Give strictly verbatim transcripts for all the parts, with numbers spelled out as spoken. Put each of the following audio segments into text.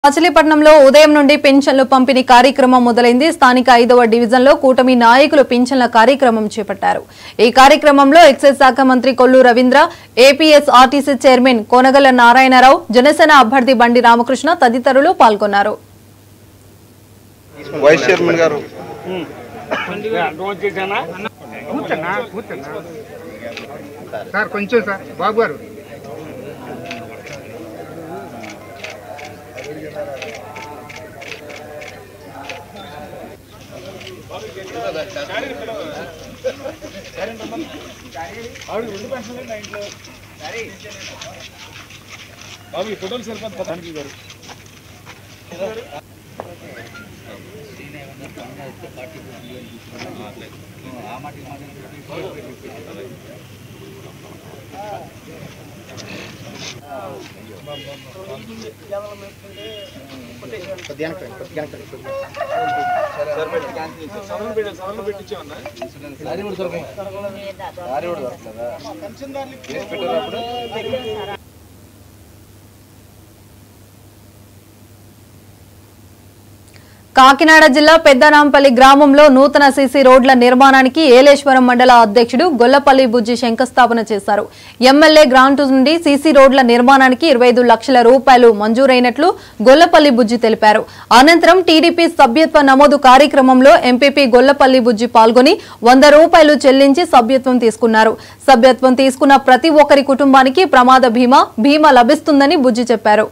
మచిలీపట్నంలో ఉదయం నుండి పెన్షన్లు పంపిణీ కార్యక్రమం మొదలైంది. స్థానిక ఐదవ డివిజన్లో కూటమి నాయకులు పెన్షన్ల కార్యక్రమం చేపట్టారు. ఈ కార్యక్రమంలో ఎక్సైజ్ శాఖ మంత్రి Kollu Ravindra, APS RTC chairman Konagalla Narayanarao, Janasena అభ్యర్థి బండి రామకృష్ణ తదితరులు పాల్గొన్నారు. వైస్ చైర్మన్ గారు సార్ కొంచెం సార్ బాబు గారు బాబు ఫోటోలు సరిపోతుంది గారు కాకినాడ జిల్లా పెద్దనాంపల్లి గ్రామంలో నూతన సీసీ రోడ్ల నిర్మాణానికి ఏలేశ్వరం మండల అధ్యక్షుడు గొల్లపల్లి బుజ్జి శంకుస్థాపన చేశారు. ఎమ్మెల్యే గ్రాంటు నుండి సీసీ రోడ్ల నిర్మాణానికి ఇరవై ఐదు లక్షల రూపాయలు మంజూరైనట్లు గొల్లపల్లి బుజ్జి తెలిపారు. అనంతరం టీడీపీ సభ్యత్వ నమోదు కార్యక్రమంలో ఎంపీపీ గొల్లపల్లి బుజ్జి పాల్గొని వంద రూపాయలు చెల్లించి సభ్యత్వం తీసుకున్నారు. సభ్యత్వం తీసుకున్న ప్రతి ఒక్కరి కుటుంబానికి ప్రమాద బీమా బీమా లభిస్తుందని బుజ్జి చెప్పారు.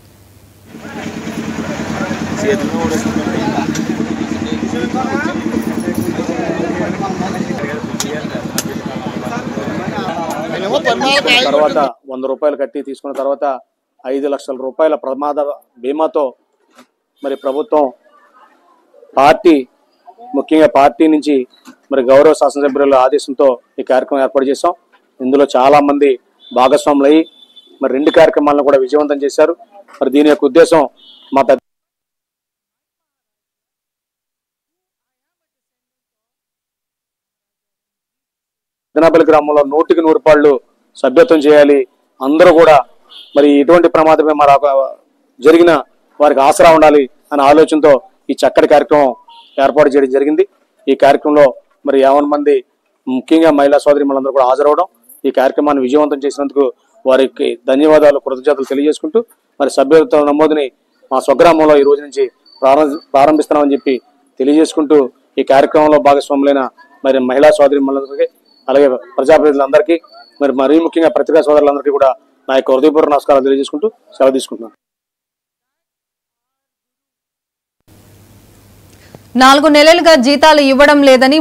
తర్వాత వంద రూపాయలు కట్టి తీసుకున్న తర్వాత ఐదు లక్షల రూపాయల ప్రమాద బీమాతో మరి ప్రభుత్వం పార్టీ ముఖ్యంగా పార్టీ నుంచి మరి గౌరవ శాసనసభ్యుల ఆదేశంతో ఈ కార్యక్రమం ఏర్పాటు చేశాం. ఇందులో చాలా మంది భాగస్వాములు అయ్యి మరి రెండు కార్యక్రమాలను కూడా విజయవంతం చేశారు. మరి దీని యొక్క ఉద్దేశం మా పెద్దనాంపల్లి గ్రామంలో నూటికి నూరు రూపాయలు సభ్యత్వం చేయాలి. అందరూ కూడా మరి ఎటువంటి ప్రమాదమే మరి జరిగిన వారికి ఆసరా ఉండాలి అనే ఆలోచనతో ఈ చక్కటి కార్యక్రమం ఏర్పాటు చేయడం జరిగింది. ఈ కార్యక్రమంలో మరి యావన్ మంది ముఖ్యంగా మహిళా సోదరి మనందరూ కూడా హాజరవడం, ఈ కార్యక్రమాన్ని విజయవంతం చేసినందుకు వారికి ధన్యవాదాలు, కృతజ్ఞతలు తెలియజేసుకుంటూ మరి సభ్యత్వ నమోదుని మా స్వగ్రామంలో ఈ రోజు నుంచి ప్రారంభిస్తున్నామని చెప్పి తెలియజేసుకుంటూ ఈ కార్యక్రమంలో భాగస్వాములైన మరి మహిళా సోదరి మనందరికీ అలాగే ప్రజాప్రతినిధులందరికీ మరి మరీ ముఖ్యంగా పత్రికా సోదరులందరికీ కూడా నా యొక్క హృదయపూర్వక నమస్కారాలు తెలియజేసుకుంటూ సెలవు తీసుకుంటున్నాను. నాలుగు నెలలుగా జీతాలు ఇవ్వడం లేదని